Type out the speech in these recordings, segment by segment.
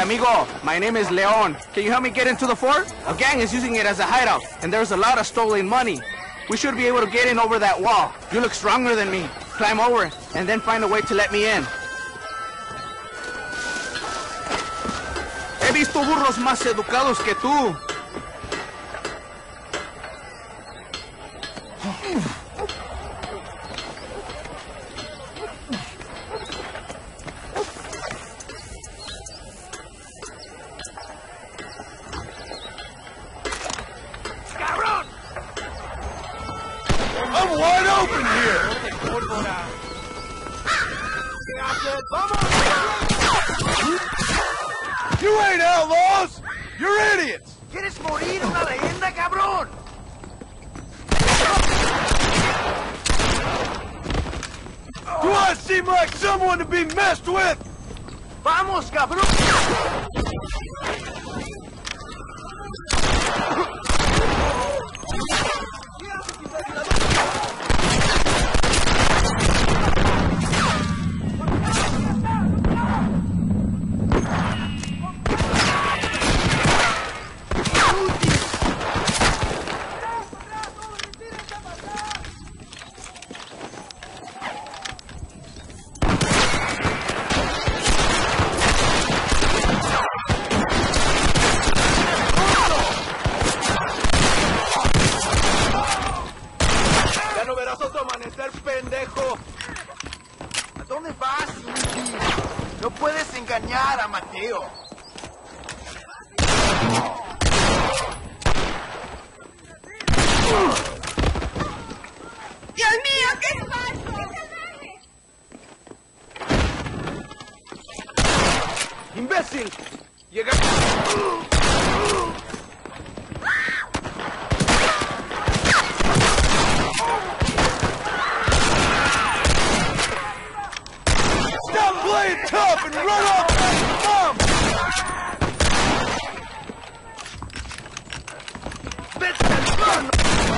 Amigo, my name is Leon. Can you help me get into the fort? A gang is using it as a hideout, and there's a lot of stolen money. We should be able to get in over that wall. You look stronger than me. Climb over, and then find a way to let me in. He visto burros más educados que tú. I'm wide open here! You ain't outlaws! You're idiots! ¿Quieres morir una leyenda, cabrón? Do I seem like someone to be messed with? ¡Vamos, cabrón! pendejo! ¿A dónde vas, Indy? No puedes engañar a Mateo. ¡Dios mío, qué falso! ¡Imbécil! ¡Llega! Stop playing tough and run off that bomb! ¡Vete al mano!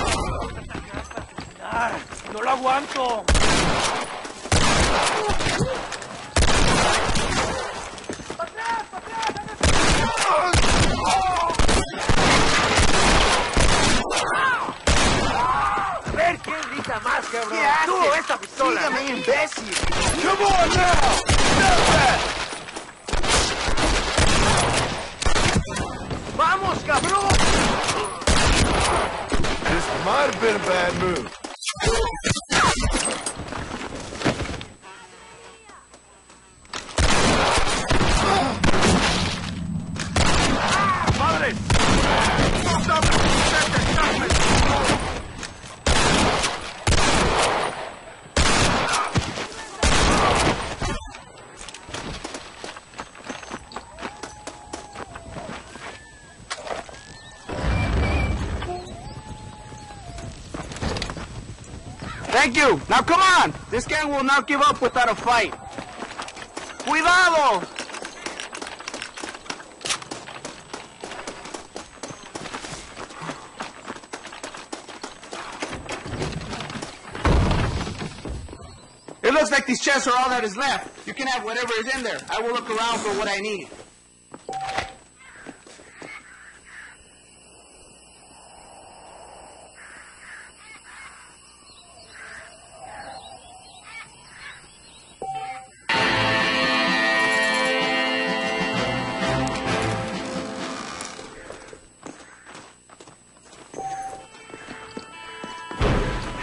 ¡No lo aguanto! A ver, ¿quién grita más, cabrón? ¿Qué haces? ¡Tú, esta pistola! Sígame, imbécil! Come on now! Stop that! ¡Vamos, cabrón! This might have been a bad move. ¡Madre! Thank you. Now come on. This gang will not give up without a fight. Cuidado! It looks like these chests are all that is left. You can have whatever is in there. I will look around for what I need.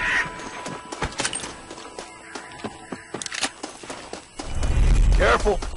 Careful.